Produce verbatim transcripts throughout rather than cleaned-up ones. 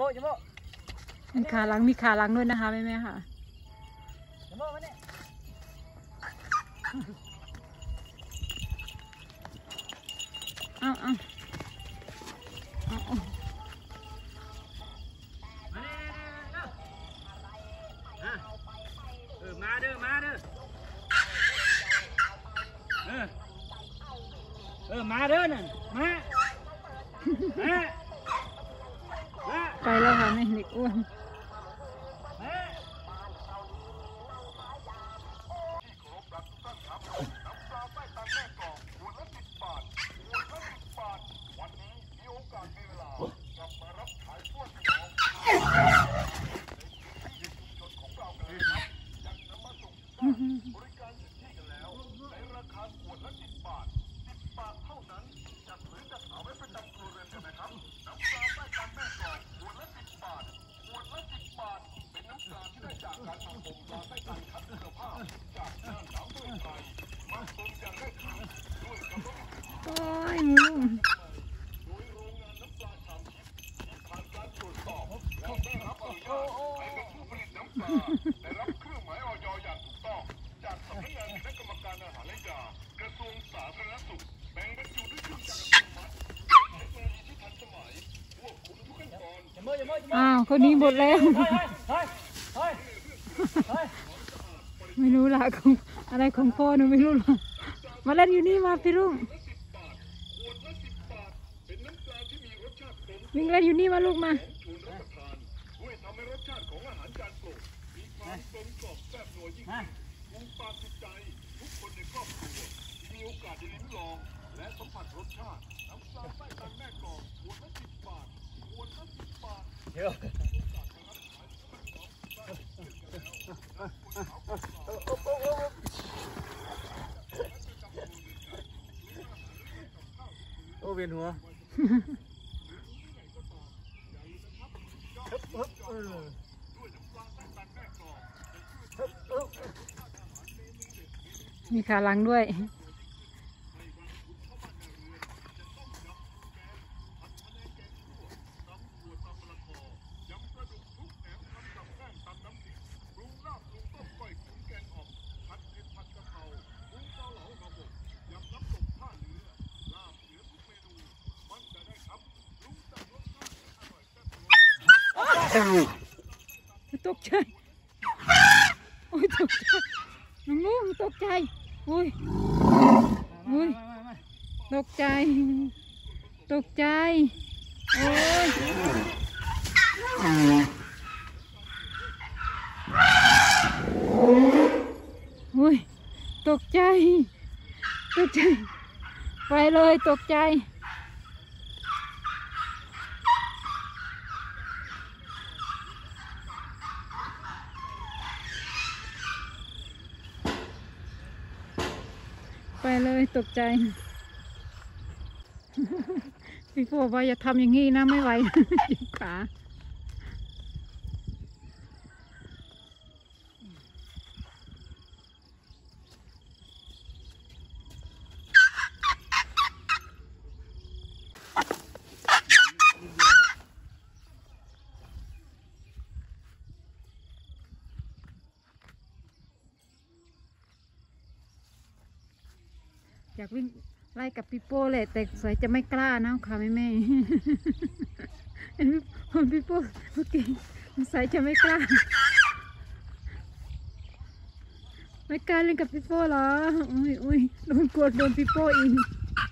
โมจโมมีขาหลังมีขาหลังด้วยนะคะแม่แม่ค่ะจโมมาเนี่ยเอาเอาเอาเอาเออมาเด้อมาเด้อเออเออมาเด้อนั่นมามาไปแล้วค่ะแม่เด็กอ้วนโอ้ยงูได้รับเครื่องหมายออยอย่างถูกต้องจากสำนักงานคณะกรรมการอาหารและยากระทรวงสาธารณสุขแบ่งบรรจุด้วยเครื่องจักรอัตโนมัติเทคโนโลยีที่ทันสมัยควบคุมทุกขั้นตอนจโมจโมจโมอ้าวคนนี้หมดแล้วไม่รู้ละของอะไรของพ่อหนูไม่รู้หรอกมาเล่นอยู่นี่มาพี่รุ่งวิ่งเล่นอยู่นี่มาลูกมาด้วยทำให้รสชาติของอาหารจานโปรดมีความกลมกล่อมแซ่บนัวยิ่งขึ้นถูกปากถูกใจทุกคนในครอบครัวมีโอกาสได้ลิ้มลองและสัมผัสรสชาติน้ำปลาใต้ตาลแม่กลองขวดละสิบบาทขวดละสิบบาทเดี๋ยวโอ้เวียนหัวมีขาหลังด้วยตกใจโอ้ยตกใจน้องลูกตกใจโอ้ยโอ้ยตกใจตกใจโอ้ยโอ้ยตกใจตกใจไปเลยตกใจไปเลยตกใจพี่พ่อว่าอย่าทำอย่างนี้นะไม่ไหวเจ็บขาอยากวิ่งไล่กับพี่โป้เลยแต่สวยจะไม่กล้านะค่ะแม่แม่เห็นพี่โป้เมื่อกี้สวยจะไม่กล้าไม่กล้าเล่นกับพี่โป้เหรออุ้ยอุ้ยโดนกดโดนพี่โป้อีก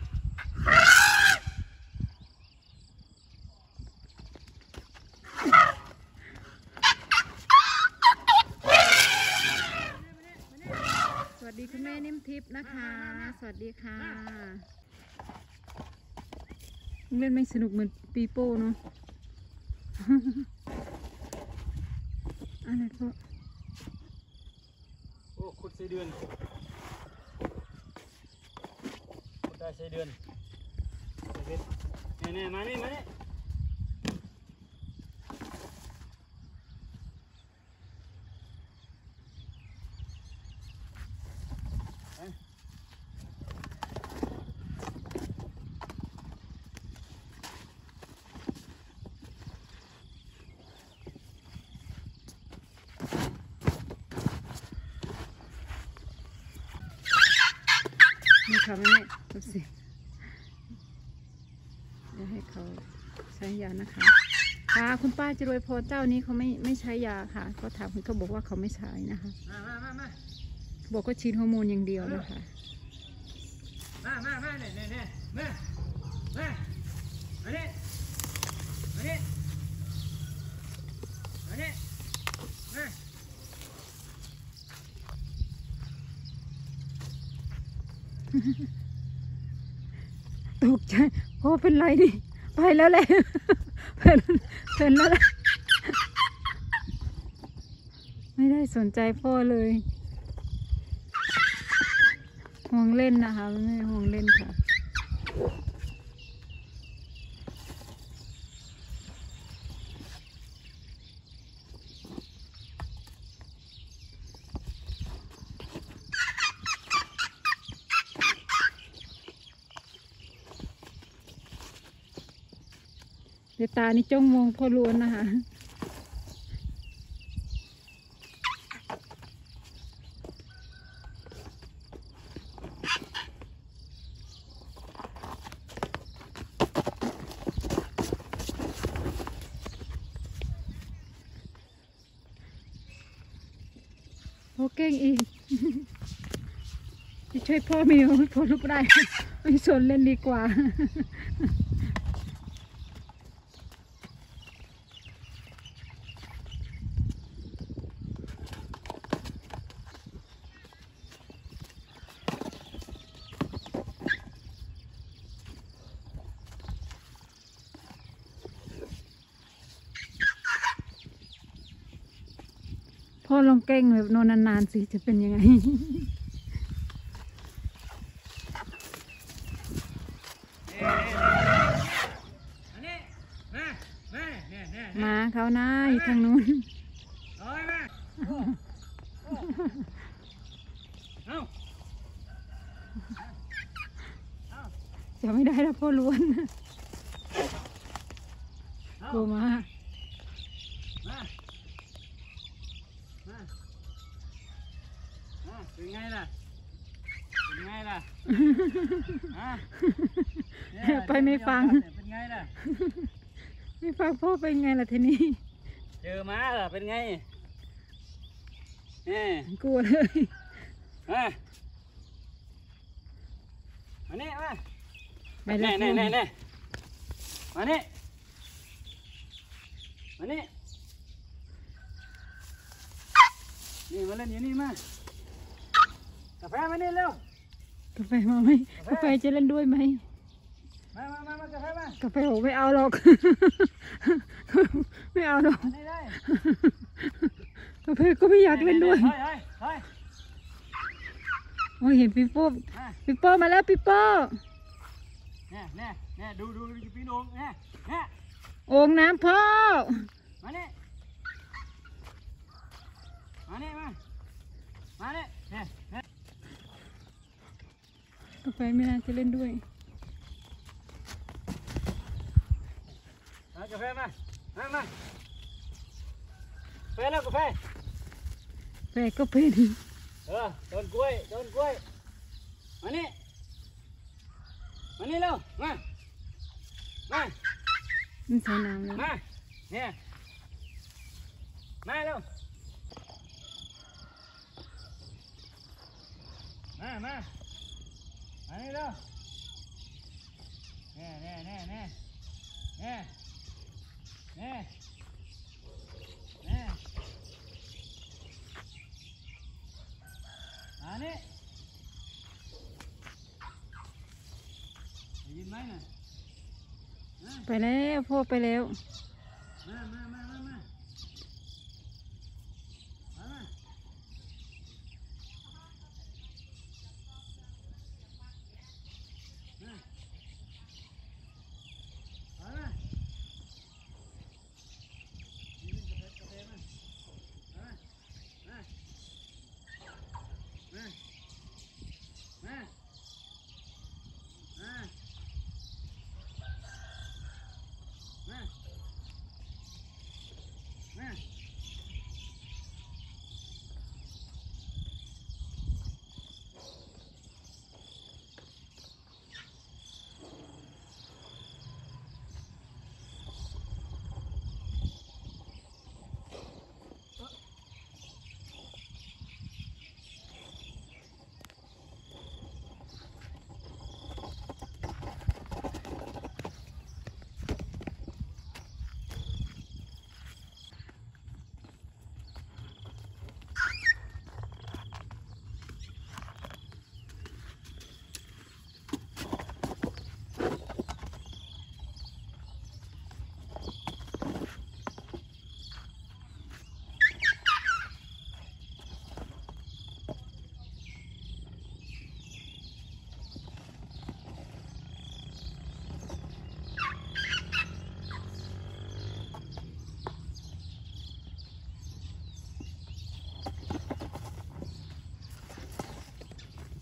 สวัสดีคุณแม่นิ่มทิพย์นะคะสวัสดีค่ะเล่นไม่สนุกเหมือนปีโป้เนาะอะไรพ่อโอ้ขุดใส่เดือนขุดได้ใส่เดือนเนี่ยเนี่ยมานี่มานี่ค่ะแม่ดูสิเดี๋ยวให้เขาใช้ยานะคะค่ะคุณป้าจะรวยพอเจ้านี้เขาไม่ไม่ใช้ยาค่ะเขาถามคุณเขาบอกว่าเขาไม่ใช้นะคะมามามามาบอกว่าฉีดฮอร์โมนอย่างเดียวนะคะมามามาเนี่ยเนี่ยเนี่ยมามาอันนี้อันนี้อันนี้มาตกใจพ่อเป็นไรดิไปแล้วแหละเพลินเพลินแล้วแหละไม่ได้สนใจพ่อเลยห่วงเล่นนะคะไม่ได้ห่วงเล่นค่ะเดี๋ยวตานี่จ้องมองพ่อล้วนนะคะโอ้เก่งอีก จะช่วยพ่อไม่เอาพ่อรูปได้ ไม่สนเล่นดีกว่า พ่อลองเก่งแบบนอนนานๆสิจะเป็นยังไงอันนี้มามาเนี่ยเนี่ยมาเขานะอยู่ทางนู้นเอาไว้มาโอ้โอ้เอาเอาจะไม่ได้แล้วพ่อล้วนเอาโกมามามามาเป็นไงล่ะเป็นไงล่ะฮะเนี่ยไปไม่ฟังเป็นไงล่ะไม่ฟังพ่อเป็นไงล่ะทีนี้เจอม้าเหรอเป็นไงเนี่ยกลัวเลยมามานี่มาไปแล้แน่วแน่แน่แน่มานี่มานี่นี่มาเล่นอยู่นี่มากาแฟมานี่เร็วกาแฟมาไหมกาแฟจะเล่นด้วยไหมมามามามากาแฟมากาแฟโอ้ไม่เอาหรอก ไม่เอาหรอกมานี่ได้กาแฟก็ไม่อยากเล่นด้วยเฮ้ยเฮ้ยเฮ้ยโอ้ยเห็นปีโป้มาปีโป้มาแล้วปีโป้เนี่ยเนี่ยเนี่ยดูดูดูพี่นงเนี่ยเนี่ยโอ่งน้ำพ่อมานี่มานี่มามานี่เนี่ยเนี่ยกาแฟไม่น่าจะเล่นด้วยเอากาแฟมามามากาแฟแล้วกาแฟแฟก็เป็นเออต้นกล้วยต้นกล้วยมานี่มานี่เร็วมามามันใส่น้ำแล้วมาเนี่ยมาเร็วมามามานี่เร็วเนี่ยเนี่ยเนี่ยเนี่ยเนี่ยเนี่ยเนี่ยมานี่ได้ยินไหมน่ะมาไปแล้วพ่อไปแล้วมามามามามามามามามานี่นี่กาแฟกาแฟมามามามามามามา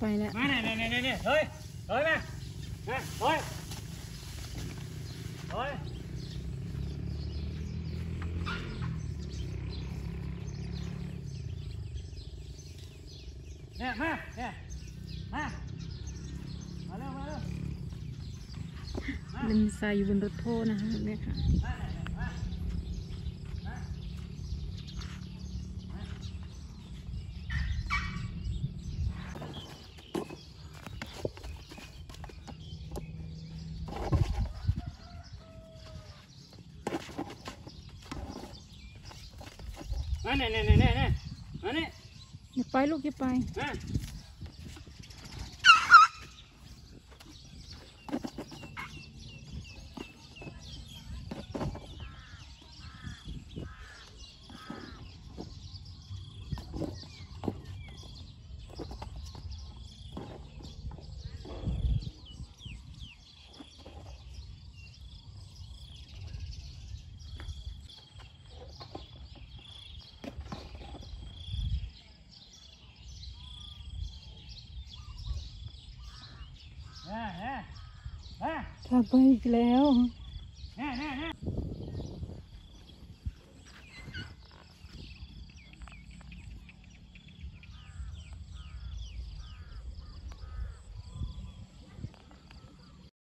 แล้วมาเนี่ยเนี่ยเนี่ยเนี่ยเฮ้ยเฮ้ยมาเฮ้ยเฮ้ยเฮ้ยเนี่ยมาเนี่ยมามาเร็วมาเร็วเล่นทรายอยู่บนรถโพ่นะคะเนี่ยค่ะมาเนี่ยเนี่ยเนี่ยเนี่ยมาเนี่ยอย่าไปลูกอย่าไปมาเนี่ยเนี่ยเนี่ยกลับไปอีกแล้วเนี่ยเนี่ย